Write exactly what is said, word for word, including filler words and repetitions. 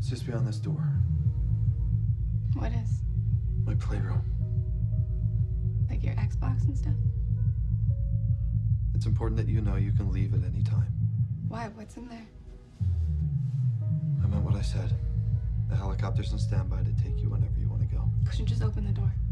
It's just beyond this door. What is? My playroom. Like your Xbox and stuff? It's important that you know you can leave at any time. Why? What's in there? I meant what I said. The helicopter's on standby to take you whenever you want to go. Couldn't you just open the door?